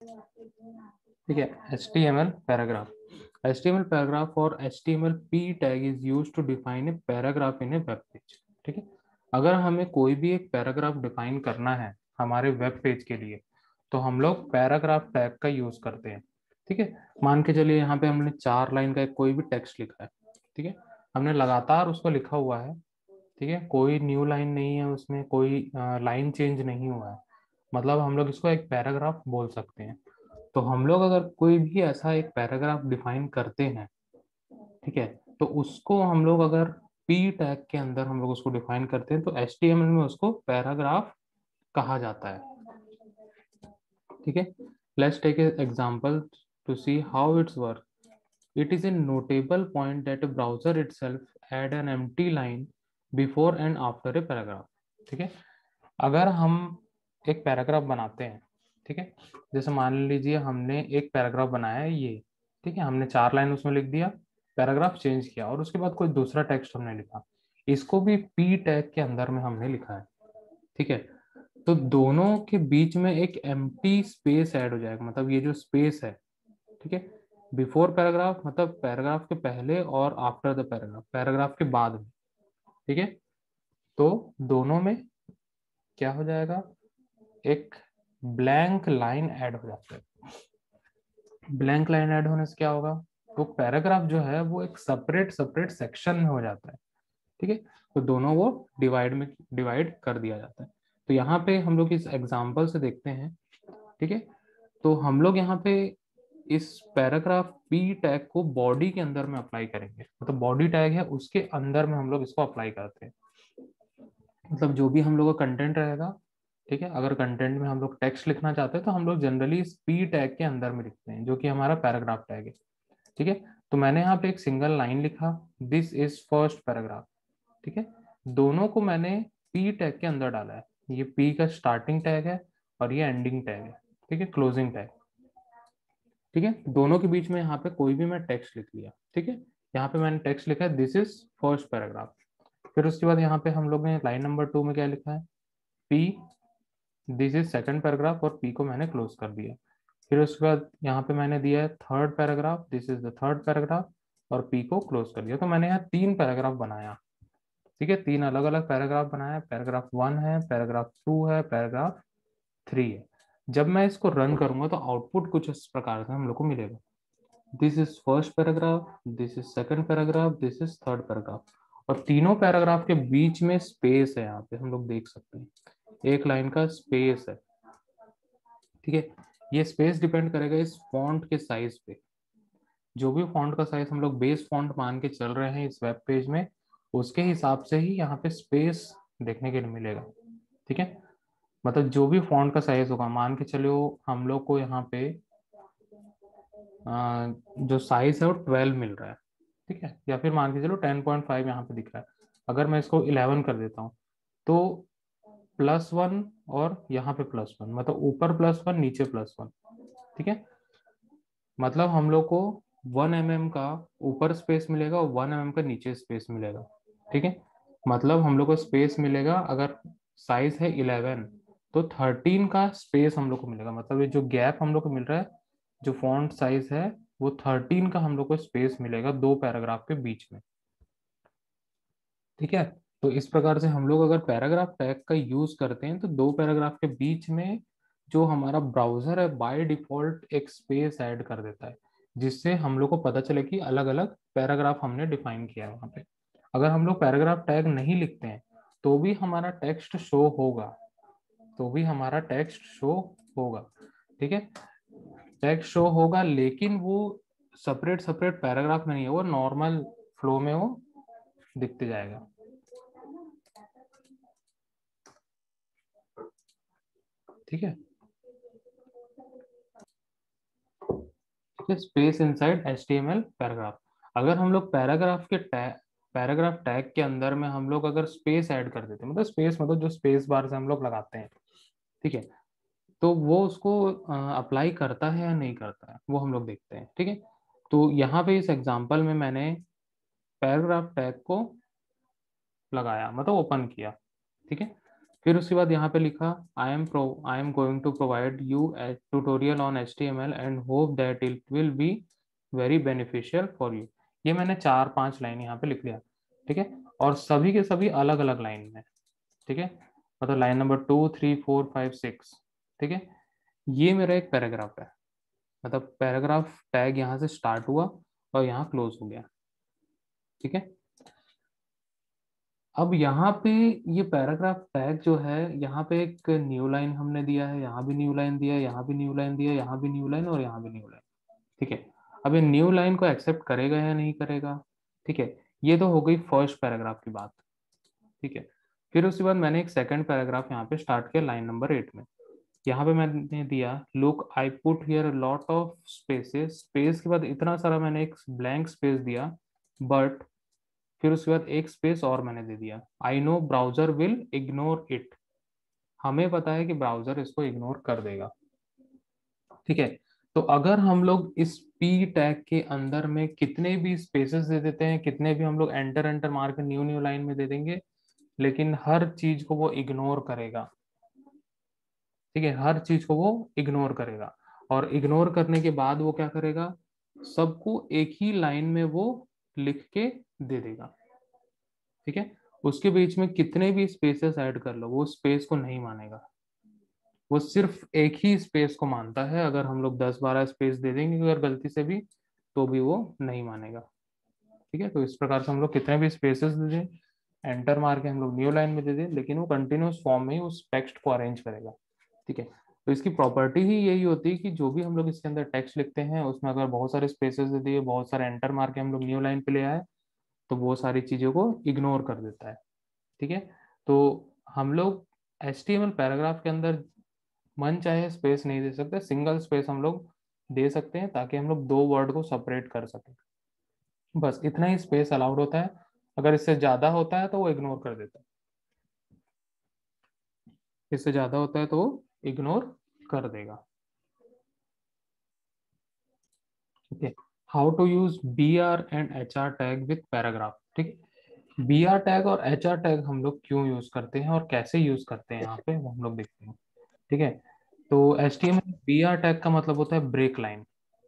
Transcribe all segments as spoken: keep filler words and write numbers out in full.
ठीक है। H T M L paragraph, H T M L paragraph और H T M L P tag is use to define a paragraph in a web page. ठीक है, अगर हमें कोई भी एक पैराग्राफ डिफाइन करना है हमारे वेब पेज के लिए तो हम लोग पैराग्राफ टैग का यूज करते हैं। ठीक है, मान के चलिए यहाँ पे हमने चार लाइन का एक कोई भी टेक्स्ट लिखा है। ठीक है, हमने लगातार उसको लिखा हुआ है। ठीक है, कोई न्यू लाइन नहीं है उसमें, कोई लाइन चेंज नहीं हुआ है, मतलब हम लोग इसको एक पैराग्राफ बोल सकते हैं। तो हम लोग अगर कोई भी ऐसा एक पैराग्राफ डिफाइन करते हैं, ठीक है, तो उसको हम लोग अगर पी टैग के अंदर हम लोग उसको डिफाइन करते हैं तो एच टी एम एल में उसको पैराग्राफ कहा जाता है। ठीक है, let's take example to see how it's work. It is a notable point that browser itself add an empty line before and after a paragraph. ठीक है, अगर हम एक पैराग्राफ बनाते हैं, ठीक है, जैसे मान लीजिए हमने एक पैराग्राफ बनाया है ये, ठीक है, हमने चार लाइन उसमें लिख दिया, पैराग्राफ चेंज किया और उसके बाद कोई दूसरा टेक्स्ट हमने लिखा, इसको भी पी टैग के अंदर में हमने लिखा है। ठीक है, तो दोनों के बीच में एक एम्प्टी स्पेस ऐड हो जाएगा, मतलब ये जो स्पेस है, ठीक है, बिफोर पैराग्राफ मतलब पैराग्राफ के पहले और आफ्टर द पैराग्राफ पैराग्राफ के बाद में। ठीक है, तो दोनों में क्या हो जाएगा, एक ब्लैंक लाइन ऐड हो जाता है। ब्लैंक लाइन ऐड होने से क्या होगा, वो पैराग्राफ जो है वो एक सेपरेट सेपरेट सेक्शन में हो जाता है। ठीक है, तो दोनों वो डिवाइड में डिवाइड कर दिया जाता है। तो यहाँ पे हम लोग इस एग्जांपल से देखते हैं। ठीक है, तो हम लोग यहाँ पे इस पैराग्राफ पी टैग को बॉडी के अंदर में अप्लाई करेंगे, मतलब बॉडी टैग है उसके अंदर में हम लोग इसको अप्लाई करते हैं। मतलब जो भी हम लोग का कंटेंट रहेगा, ठीक है, अगर कंटेंट में हम लोग टेक्स्ट लिखना चाहते हैं तो हम लोग जनरली इस पी टैग के अंदर में लिखते हैं जो कि हमारा पैराग्राफ टैग है। ठीक है, तो मैंने यहाँ पे एक सिंगल लाइन लिखा, दिस इज फर्स्ट पैराग्राफ। ठीक है, दोनों को मैंने पी टैग के अंदर डाला है, ये पी का स्टार्टिंग टैग है और ये एंडिंग टैग है। ठीक है, क्लोजिंग टैग। ठीक है, दोनों के बीच में यहाँ पे कोई भी मैं टेक्स्ट लिख लिया। ठीक है, यहाँ पे मैंने टेक्स्ट लिखा है दिस इज फर्स्ट पैराग्राफ। फिर उसके बाद यहाँ पे हम लोग ने लाइन नंबर टू में क्या लिखा है, P this is second paragraph और पी को मैंने क्लोज कर दिया। फिर उसके बाद यहाँ पे मैंने दिया है third paragraph, this is the third paragraph और पी को क्लोज कर दिया। तो मैंने यहाँ तीन पैराग्राफ बनाया। ठीक है, तीन अलग अलग पैराग्राफ बनाया, पैराग्राफ वन है, पैराग्राफ टू है, पैराग्राफ थ्री है। जब मैं इसको रन करूंगा तो आउटपुट कुछ इस प्रकार से हम लोग को मिलेगा, this is first paragraph, this is second paragraph, this is third paragraph. और तीनों पैराग्राफ के बीच में स्पेस है, यहाँ पे हम लोग देख सकते हैं एक लाइन का स्पेस है। ठीक है, ये स्पेस डिपेंड करेगा इस फॉन्ट के साइज पे। जो भी फॉन्ट का साइज हम लोग बेस फॉन्ट मान के चल रहे हैं इस वेब पेज में, उसके हिसाब से ही यहाँ पे स्पेस देखने के लिए मिलेगा। ठीक है, मतलब जो भी फॉन्ट का साइज होगा, मान के चलो हम लोग को यहाँ पे आ, जो साइज है वो ट्वेल्व मिल रहा है। ठीक है, या फिर मान के चलो टेन पॉइंट फाइव यहाँ पे दिख रहा है, अगर मैं इसको इलेवन कर देता हूँ तो प्लस वन और यहाँ पे प्लस वन, मतलब ऊपर प्लस वन नीचे प्लस वन। ठीक है, मतलब हम लोग को वन एम एम का ऊपर स्पेस मिलेगा और वन एम एम का नीचे स्पेस मिलेगा। ठीक है, मतलब हम लोग को स्पेस मिलेगा, अगर साइज है इलेवन तो थर्टीन का स्पेस हम लोग को मिलेगा, मतलब ये जो गैप हम लोग को मिल रहा है, जो फॉन्ट साइज है वो थर्टीन का हम लोग को स्पेस मिलेगा दो पैराग्राफ के बीच में। ठीक है, तो इस प्रकार से हम लोग अगर पैराग्राफ टैग का यूज करते हैं तो दो पैराग्राफ के बीच में जो हमारा ब्राउजर है बाय डिफॉल्ट एक स्पेस ऐड कर देता है, जिससे हम लोग को पता चले कि अलग अलग पैराग्राफ हमने डिफाइन किया है वहां पे। अगर हम लोग पैराग्राफ टैग नहीं लिखते हैं तो भी हमारा टेक्स्ट शो होगा, तो भी हमारा टेक्स्ट शो होगा। ठीक है, टेक्स्ट शो होगा लेकिन वो सेपरेट सेपरेट पैराग्राफ में नहीं है, वो नॉर्मल फ्लो में वो दिखते जाएगा। ठीक है, space inside H T M L paragraph. अगर हम लोग पैराग्राफ के टैग पैराग्राफ टैग के अंदर में हम लोग अगर स्पेस ऐड कर देते हैं, मतलब स्पेस मतलब जो स्पेस बार से हम लोग लगाते हैं, ठीक है, तो वो उसको अप्लाई करता है या नहीं करता है वो हम लोग देखते हैं। ठीक है, तो यहाँ पे इस एग्जांपल में मैंने पैराग्राफ टैग को लगाया, मतलब ओपन किया। ठीक है, फिर उसके बाद यहाँ पे लिखा I am pro I am going to provide you a tutorial on H T M L and hope that it will be very beneficial for you. ये मैंने चार पांच लाइन यहाँ पे लिख लिया, ठीक है, और सभी के सभी अलग अलग लाइन में, ठीक है, मतलब line number two three four five six, ठीक है। ये मेरा एक पैराग्राफ है, मतलब पैराग्राफ टैग यहाँ से स्टार्ट हुआ और यहाँ क्लोज हो गया, ठीक है। अब यहाँ पे ये पैराग्राफ टैग जो है, यहाँ पे एक न्यू लाइन हमने दिया है, यहाँ भी न्यू लाइन दिया है, यहाँ भी न्यू लाइन दिया है, यहाँ भी न्यू लाइन और यहाँ भी न्यू लाइन, ठीक है। अब ये न्यू लाइन को एक्सेप्ट करेगा या नहीं करेगा, ठीक है। ये तो हो गई फर्स्ट पैराग्राफ की बात, ठीक है। फिर उसके बाद मैंने एक सेकंड पैराग्राफ यहाँ पे स्टार्ट किया लाइन नंबर एट में। यहाँ पे मैंने दिया look I put here lot of spaces, space के बाद इतना सारा मैंने एक ब्लैंक स्पेस दिया, बट फिर उसके बाद एक स्पेस और मैंने दे दिया, I know browser will ignore it, हमें पता है कि ब्राउजर इसको इग्नोर कर देगा, ठीक है। तो अगर हम लोग इस पी टैग के अंदर में कितने भी स्पेसेस दे देते हैं, कितने भी हम लोग एंटर एंटर मार के न्यू न्यू लाइन में दे देंगे, लेकिन हर चीज को वो इग्नोर करेगा, ठीक है, हर चीज को वो इग्नोर करेगा। और इग्नोर करने के बाद वो क्या करेगा, सबको एक ही लाइन में वो लिख के दे देगा, ठीक है। उसके बीच में कितने भी स्पेसेस ऐड कर लो, वो स्पेस को नहीं मानेगा, वो सिर्फ एक ही स्पेस को मानता है। अगर हम लोग दस बारह स्पेस दे देंगे अगर गलती से भी, तो भी वो नहीं मानेगा, ठीक है। तो इस प्रकार से हम लोग कितने भी स्पेसेस दे दें, एंटर मार के हम लोग न्यू लाइन में दे दें, लेकिन वो कंटिन्यूस फॉर्म में ही उस टेक्स्ट को अरेंज करेगा, ठीक है। तो इसकी प्रॉपर्टी ही यही होती है कि जो भी हम लोग इसके अंदर टेक्स्ट लिखते हैं उसमें अगर बहुत सारे स्पेसेस दे दिए, बहुत सारे एंटर मार के हम लोग न्यू लाइन पे ले आए, तो वो सारी चीजों को इग्नोर कर देता है, ठीक है। तो हम लोग H T M L paragraph के अंदर मन चाहे स्पेस नहीं दे सकते, सिंगल स्पेस हम लोग दे सकते हैं ताकि हम लोग दो वर्ड को सेपरेट कर सकें, बस इतना ही स्पेस अलाउड होता है। अगर इससे ज्यादा होता है तो वो इग्नोर कर देता है, इससे ज्यादा होता है तो वो इग्नोर कर देगा, ठीक है। How to use B R and H R tag with paragraph, ठीक है। बी आर टैग और एच आर टैग हम लोग क्यों यूज करते हैं और कैसे यूज करते हैं यहाँ पे वो हम लोग देखते हैं, ठीक है। तो H T M L B R tag का मतलब होता है ब्रेक लाइन,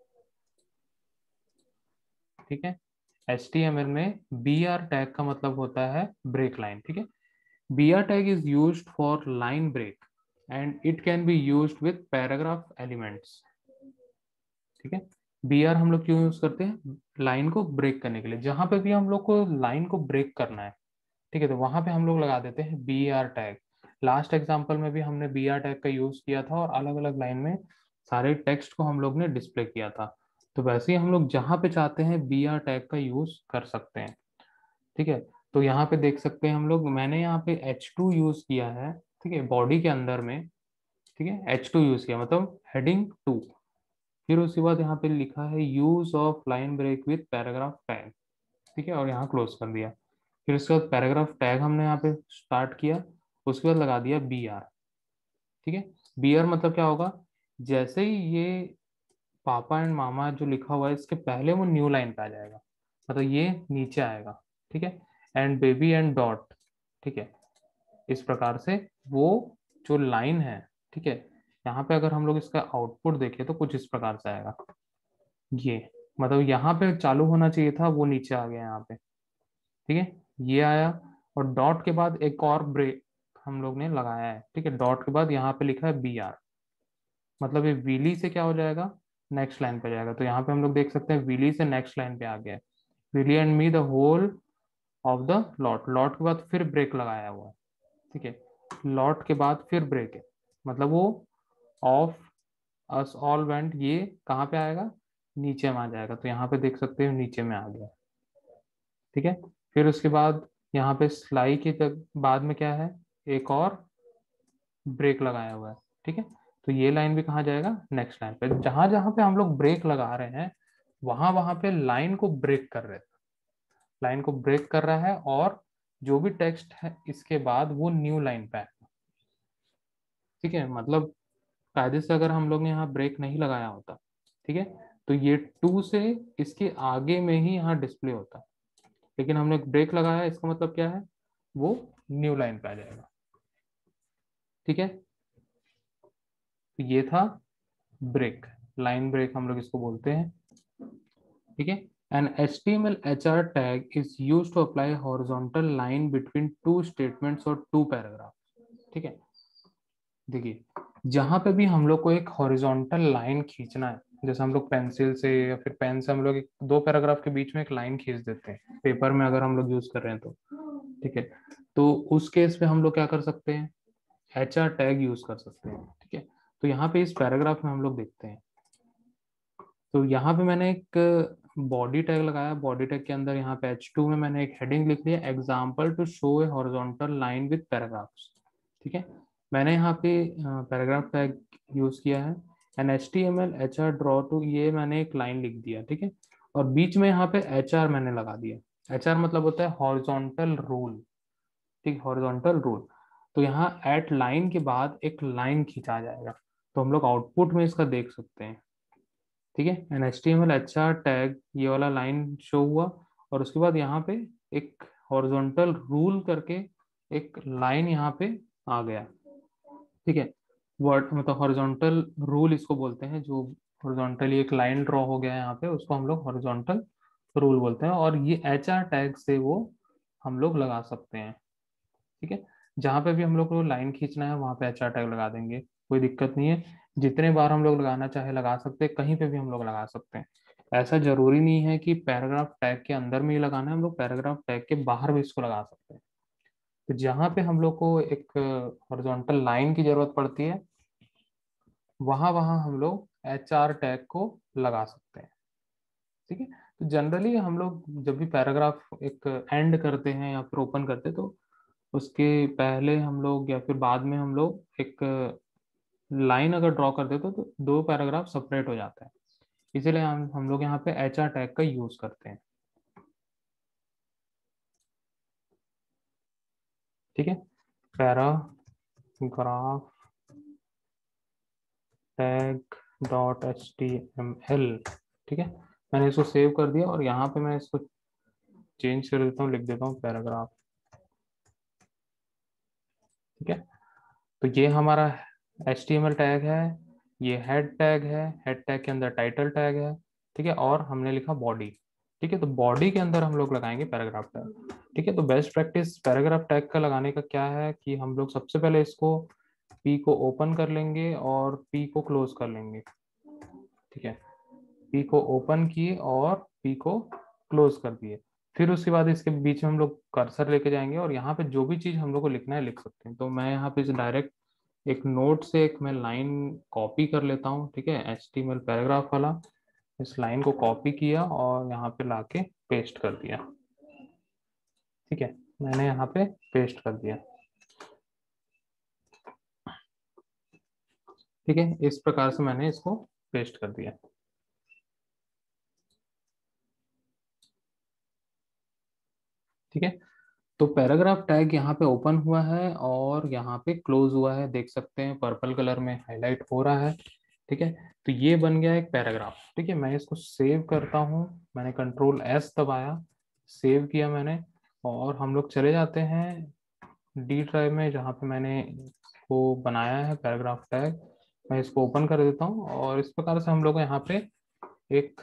ठीक है। एच टी एम एल में बी आर टैग का मतलब होता है ब्रेक लाइन, ठीक है। B R tag is used for line break and it can be used with paragraph elements, ठीक है। बी आर हम लोग क्यों यूज करते हैं, लाइन को ब्रेक करने के लिए, जहां पे भी हम लोग को लाइन को ब्रेक करना है, ठीक है, तो वहां पे हम लोग लगा देते हैं B R tag. Last example में भी हमने बी आर टैग का यूज किया था और अलग अलग लाइन में सारे टेक्स्ट को हम लोग ने डिस्प्ले किया था। तो वैसे ही हम लोग जहां पे चाहते हैं बी आर टैग का यूज कर सकते हैं, ठीक है। तो यहाँ पे देख सकते हैं हम लोग, मैंने यहाँ पे एच टू यूज किया है, ठीक है, बॉडी के अंदर में, ठीक है, एच टू यूज किया मतलब हेडिंग टू। फिर उसके बाद यहाँ पे लिखा है use of line break with paragraph tag, ठीक है, और यहाँ क्लोज कर दिया। फिर उसके बाद पैराग्राफ टैग हमने यहाँ पे स्टार्ट किया, उसके बाद लगा दिया बी आर, ठीक है। बी आर मतलब क्या होगा, जैसे ही ये पापा एंड मामा जो लिखा हुआ है इसके पहले वो न्यू लाइन पे आ जाएगा, मतलब ये नीचे आएगा, ठीक है। एंड बेबी एंड डॉट, ठीक है, इस प्रकार से वो जो लाइन है, ठीक है, यहाँ पे अगर हम लोग इसका आउटपुट देखें तो कुछ इस प्रकार से आएगा, ये मतलब यहाँ पे चालू होना चाहिए था वो नीचे आ गया यहाँ पे, ठीक है, ये आया। और डॉट के बाद एक और ब्रेक हम लोग ने लगाया है, ठीक है, डॉट के बाद यहाँ पे लिखा है बी आर, मतलब ये विली से क्या हो जाएगा, नेक्स्ट लाइन पे जाएगा। तो यहाँ पे हम लोग देख सकते हैं विली से नेक्स्ट लाइन पे आ गया है, Willie and me the whole of the lot, lot के बाद फिर ब्रेक लगाया हुआ है, ठीक है, लॉट के बाद फिर ब्रेक है, मतलब वो ऑफ अस ऑल वेंट, ये कहाँ पे आएगा, नीचे में आ जाएगा। तो यहाँ पे देख सकते हो नीचे में आ गया, ठीक है। फिर उसके बाद यहाँ पे स्लाई के तक बाद में क्या है, एक और ब्रेक लगाया हुआ है, ठीक है। तो ये लाइन भी कहाँ जाएगा, नेक्स्ट लाइन पे। जहां जहां पे हम लोग ब्रेक लगा रहे हैं वहां वहां पे लाइन को ब्रेक कर रहे हैं, लाइन को ब्रेक कर रहा है, और जो भी टेक्स्ट है इसके बाद वो न्यू लाइन पे है, ठीक है। मतलब कायदे से अगर हम लोग ने यहाँ ब्रेक नहीं लगाया होता, ठीक है, तो ये टू से इसके आगे में ही यहाँ डिस्प्ले होता, लेकिन हमने ब्रेक लगाया, इसका मतलब क्या है, वो न्यू लाइन पे आ जाएगा। ठीक है, तो ये था ब्रेक, लाइन ब्रेक हम लोग इसको बोलते हैं। ठीक है, an H T M L H R tag is used to apply a horizontal line between two statements or two paragraphs। ठीक है, देखिए जहां पे भी हम लोग को एक हॉरिजॉन्टल लाइन खींचना है, जैसे हम लोग पेंसिल से या फिर पेन से हम लोग एक दो पैराग्राफ के बीच में एक लाइन खींच देते हैं पेपर में, अगर हम लोग यूज कर रहे हैं तो। ठीक है, तो उस केस पे हम लोग क्या कर सकते हैं, एच आर टैग यूज कर सकते हैं। ठीक है, तो यहाँ पे इस पैराग्राफ में हम लोग देखते हैं, तो यहाँ पे मैंने एक बॉडी टैग लगाया, बॉडी टैग के अंदर यहाँ पे एच टू में मैंने एक हेडिंग लिख दिया, example to show a horizontal line with paragraphs. ठीक है, मैंने यहाँ पे पैराग्राफ टैग यूज किया है, an H T M L H R draw to, ये मैंने एक लाइन लिख दिया। ठीक है, और बीच में यहाँ पे एच आर मैंने लगा दिया। एच आर मतलब होता है हॉरिजॉन्टल रूल। ठीक, हॉरिजॉन्टल रूल। तो यहाँ एट लाइन के बाद एक लाइन खींचा जाएगा, तो हम लोग आउटपुट में इसका देख सकते हैं। ठीक है, an H T M L H R tag, ये वाला लाइन शो हुआ, और उसके बाद यहाँ पे एक हॉरिजॉन्टल रूल करके एक लाइन यहाँ पे आ गया। ठीक है, वर्ड मतलब हॉरिजॉन्टल रूल इसको बोलते हैं, जो हॉरिजॉन्टली एक लाइन ड्रॉ हो गया है यहाँ पे, उसको हम लोग हॉरिजॉन्टल रूल बोलते हैं, और ये एच आर टैग से वो हम लोग लगा सकते हैं। ठीक है, जहां पे भी हम लोग को लाइन खींचना है वहां पे एच आर टैग लगा देंगे, कोई दिक्कत नहीं है। जितने बार हम लोग लगाना चाहे लगा सकते हैं, कहीं पे भी हम लोग लगा सकते हैं। ऐसा जरूरी नहीं है कि पैराग्राफ टैग के अंदर में ही लगाना है, हम लोग पैराग्राफ टैग के बाहर भी इसको लगा सकते हैं। तो जहां पे हम लोग को एक हॉरिजॉन्टल लाइन की जरूरत पड़ती है, वहां वहां हम लोग एच आर टैग को लगा सकते हैं। ठीक है, तो जनरली हम लोग जब भी पैराग्राफ एक एंड करते हैं या फिर ओपन करते हैं, तो उसके पहले हम लोग या फिर बाद में हम लोग एक लाइन अगर ड्रॉ कर देते तो दो पैराग्राफ सेपरेट हो जाता है, इसीलिए हम हम लोग यहाँ पे एच आर टैग का यूज करते हैं। ठीक है, paragraph tag dot H T M L. ठीक है, मैंने इसको सेव कर दिया, और यहाँ पे मैं इसको चेंज कर देता हूँ, लिख देता हूँ पैराग्राफ। ठीक है, तो ये हमारा H T M L tag है, ये हेड टैग है, हेड टैग के अंदर टाइटल टैग है। ठीक है, और हमने लिखा बॉडी। ठीक है, तो बॉडी के अंदर हम लोग लगाएंगे पैराग्राफ टैग। ठीक है, तो बेस्ट प्रैक्टिस पैराग्राफ टैग का लगाने का क्या है कि हम लोग सबसे पहले इसको पी को ओपन कर लेंगे और पी को क्लोज कर लेंगे। ठीक है, पी को ओपन किए और पी को क्लोज कर दिए, फिर उसके बाद इसके बीच में हम लोग कर्सर लेके जाएंगे, और यहाँ पे जो भी चीज हम लोग को लिखना है लिख सकते हैं। तो मैं यहाँ पे डायरेक्ट एक नोट से एक मैं लाइन कॉपी कर लेता हूँ। ठीक है, H T M L paragraph वाला, इस लाइन को कॉपी किया और यहाँ पे लाके पेस्ट कर दिया। ठीक है, मैंने यहाँ पे पेस्ट कर दिया। ठीक है, इस प्रकार से मैंने इसको पेस्ट कर दिया। ठीक है, तो पैराग्राफ टैग यहाँ पे ओपन हुआ है और यहाँ पे क्लोज हुआ है, देख सकते हैं पर्पल कलर में हाईलाइट हो रहा है। ठीक है, तो ये बन गया एक पैराग्राफ। ठीक है, मैं इसको सेव करता हूँ, मैंने कंट्रोल एस दबाया, सेव किया मैंने, और हम लोग चले जाते हैं डी ड्राइव में, जहाँ पे मैंने इसको बनाया है पैराग्राफ टैग। मैं इसको ओपन कर देता हूँ, और इस प्रकार से हम लोग को यहाँ पे एक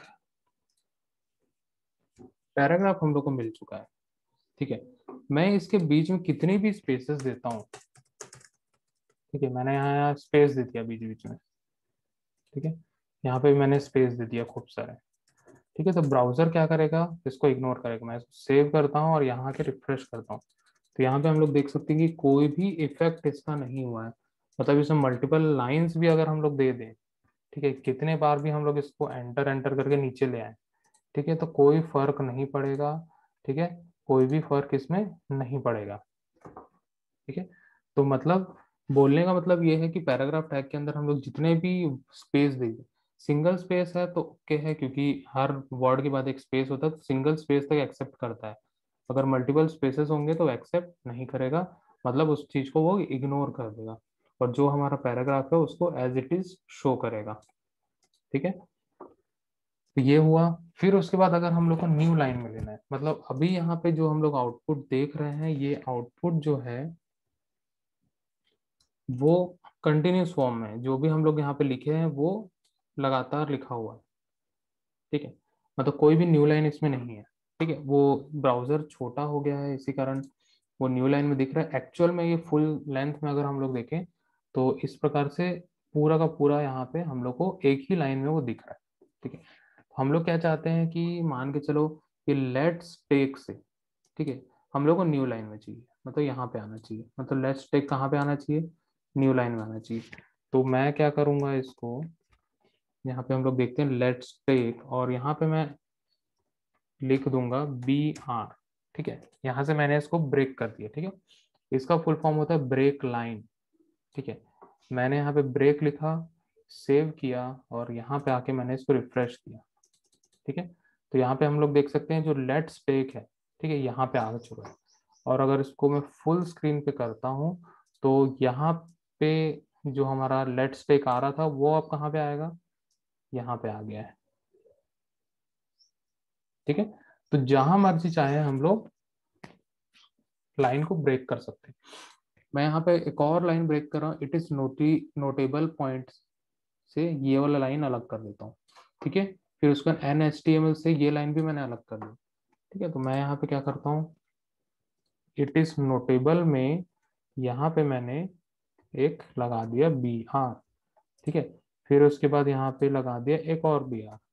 पैराग्राफ हम लोग को मिल चुका है। ठीक है, मैं इसके बीच में कितनी भी स्पेसेस देता हूँ, ठीक है, मैंने यहाँ स्पेस दे दिया बीच बीच में। ठीक है, यहाँ पे भी मैंने स्पेस दे दिया खूब सारे। ठीक है, तो ब्राउजर क्या करेगा, इसको इग्नोर करेगा। मैं इसको सेव करता हूँ और यहाँ के रिफ्रेश करता हूँ, तो यहाँ पे हम लोग देख सकते हैं कि कोई भी इफेक्ट इसका नहीं हुआ है, मतलब इसमें मल्टीपल लाइंस भी अगर हम लोग दे दें, ठीक है, कितने बार भी हम लोग इसको एंटर एंटर करके नीचे ले आए, ठीक है, तो कोई फर्क नहीं पड़ेगा। ठीक है, कोई भी फर्क इसमें नहीं पड़ेगा। ठीक है, तो मतलब बोलने का मतलब ये है कि पैराग्राफ टैग के अंदर हम लोग जितने भी स्पेस देंगे, सिंगल स्पेस है तो ओके है, क्योंकि हर वर्ड के बाद एक स्पेस होता है, तो सिंगल स्पेस तक एक्सेप्ट करता है। अगर मल्टीपल स्पेसेस होंगे तो एक्सेप्ट नहीं करेगा, मतलब उस चीज को वो इग्नोर कर देगा, और जो हमारा पैराग्राफ है उसको एज इट इज शो करेगा। ठीक है, तो ये हुआ। फिर उसके बाद अगर हम लोग को न्यू लाइन में लेना है, मतलब अभी यहाँ पे जो हम लोग आउटपुट देख रहे हैं, ये आउटपुट जो है वो कंटिन्यूस फॉर्म में है, जो भी हम लोग यहाँ पे लिखे हैं वो लगातार लिखा हुआ है, ठीक है। मतलब कोई भी न्यू लाइन इसमें नहीं है, ठीक है। वो ब्राउजर छोटा हो गया है, इसी कारण वो न्यू लाइन में दिख रहा है। एक्चुअल में ये फुल लेंथ में अगर हम लोग देखें तो इस प्रकार से पूरा का पूरा यहाँ पे हम लोग को एक ही लाइन में वो दिख रहा है, ठीक है। हम लोग क्या चाहते हैं कि मान के चलो कि लेट्स टेक से, ठीक है, हम लोग को न्यू लाइन में चाहिए, मतलब यहाँ पे आना चाहिए, मतलब लेट्स टेक कहाँ पे आना चाहिए, न्यू लाइन में आना चाहिए। तो मैं क्या करूंगा, इसको यहाँ पे हम लोग देखते हैं लेट्स टेक, और यहाँ पे मैं लिख दूंगा बी आर, ठीक है। यहाँ से मैंने इसको ब्रेक कर दिया, ठीक है। इसका फुल फॉर्म होता है ब्रेक लाइन, ठीक है। मैंने यहाँ पे ब्रेक लिखा, सेव किया, और यहाँ पे आके मैंने इसको रिफ्रेश किया, ठीक है। तो यहाँ पे हम लोग देख सकते हैं जो लेट्स टेक है, ठीक है, यहाँ पे आ चुका है। और अगर इसको मैं फुल स्क्रीन पे करता हूँ तो यहाँ पे जो हमारा लेट्स टेक आ रहा था वो अब कहाँ पे आएगा, यहाँ पे आ गया है, ठीक है। तो जहां मर्जी चाहे हम लोग लाइन को ब्रेक कर सकते हैं। मैं यहाँ पे एक और लाइन ब्रेक कर रहा हूँ, it is noti notable points से ये वाला लाइन अलग कर देता हूँ, ठीक है। फिर उसका an H T M L से ये लाइन भी मैंने अलग कर दी, ठीक है। तो मैं यहाँ पे क्या करता हूँ, इट इज नोटेबल में यहाँ पे मैंने एक लगा दिया बी आर, ठीक है। फिर उसके बाद यहाँ पे लगा दिया एक और बी आर,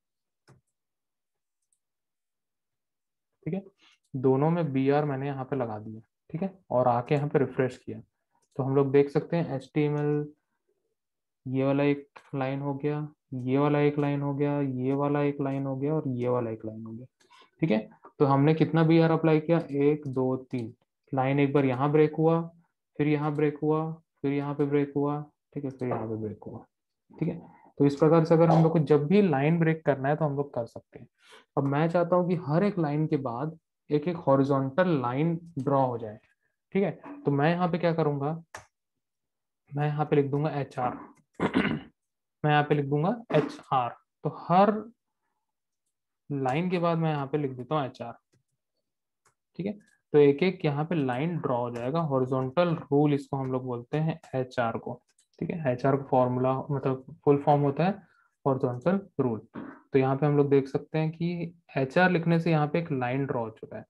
ठीक है। दोनों में बी आर मैंने यहाँ पे लगा दिया, ठीक है, और आके यहाँ पे रिफ्रेश किया। तो हम लोग देख सकते हैं एच टी एम एल, ये वाला एक लाइन हो गया, ये वाला एक लाइन हो गया, ये वाला एक लाइन हो गया, और ये वाला एक लाइन हो गया, ठीक है। तो हमने कितना बी आर अप्लाई किया, एक दो तीन लाइन, एक बार यहाँ ब्रेक हुआ, फिर यहाँ ब्रेक हुआ, फिर यहाँ पे ब्रेक हुआ, ठीक है, फिर यहाँ पे ब्रेक हुआ, ठीक है। तो इस प्रकार से अगर हम लोग को जब भी लाइन ब्रेक करना है तो हम लोग कर सकते हैं। अब मैं चाहता हूँ कि हर एक लाइन के बाद एक एक हॉरिजॉन्टल लाइन ड्रॉ हो जाए, ठीक है। तो मैं यहाँ पे क्या करूंगा, मैं यहाँ पे लिख दूंगा एच आर मैं यहाँ पे लिख दूंगा एच आर। तो हर लाइन के बाद मैं यहाँ पे लिख देता हूँ एच आर, ठीक है। तो एक एक यहाँ पे लाइन ड्रॉ हो जाएगा, हॉरिजॉन्टल रूल इसको हम लोग बोलते हैं एच आर को, ठीक है। एच आर का फॉर्मूला मतलब फुल फॉर्म होता है हॉरिजॉन्टल रूल। तो यहाँ पे हम लोग देख सकते हैं कि एच आर लिखने से यहाँ पे एक लाइन ड्रॉ हो चुका है,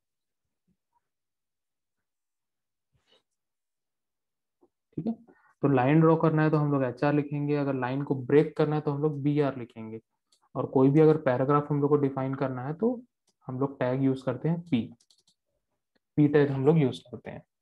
ठीक है। तो लाइन ड्रॉ करना है तो हम लोग एच आर लिखेंगे, अगर लाइन को ब्रेक करना है तो हम लोग बी आर लिखेंगे, और कोई भी अगर पैराग्राफ हम लोग को डिफाइन करना है तो हम लोग टैग यूज करते हैं पी, पी टैग हम लोग यूज करते हैं।